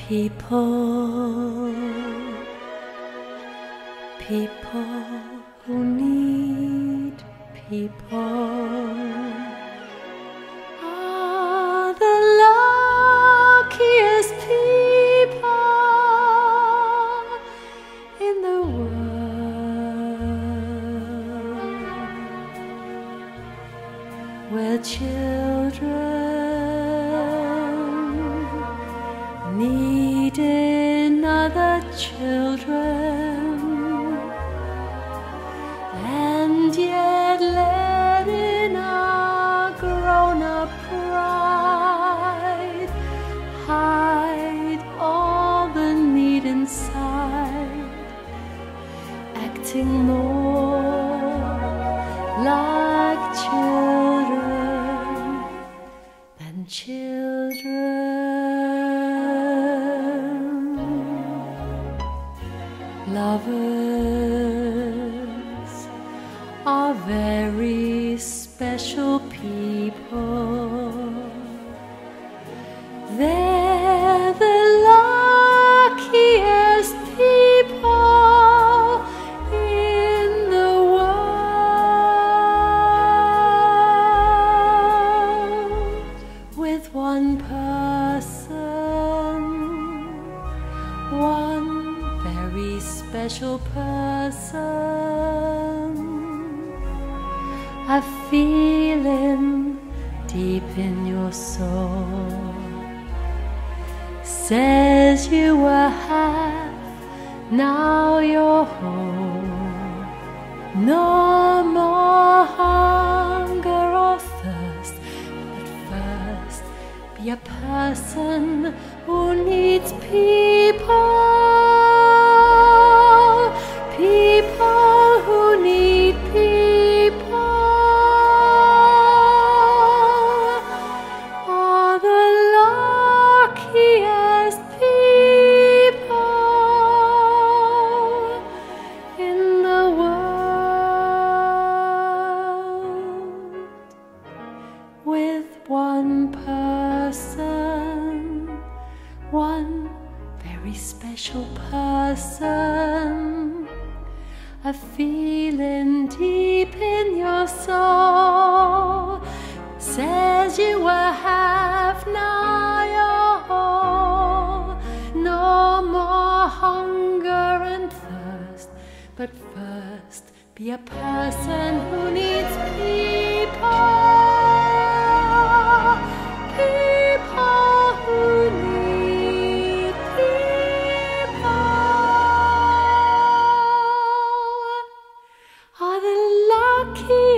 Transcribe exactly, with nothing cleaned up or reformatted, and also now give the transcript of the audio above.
People, people who need people are the luckiest people in the world, where children needing other children, and yet letting our grown-up pride hide all the need inside, acting more like children than children. Lovers are very special people. They're the luckiest people in the world. With one person, one very special person, a feeling deep in your soul says you were half, now you're whole. No more hunger or thirst, but first be a person who needs people. People who need people are the luckiest people in the world. With one person, one very special person, a feeling deep in your soul says you were half, now you're whole. No more hunger and thirst, but first be a person who needs people. People who need people are the lucky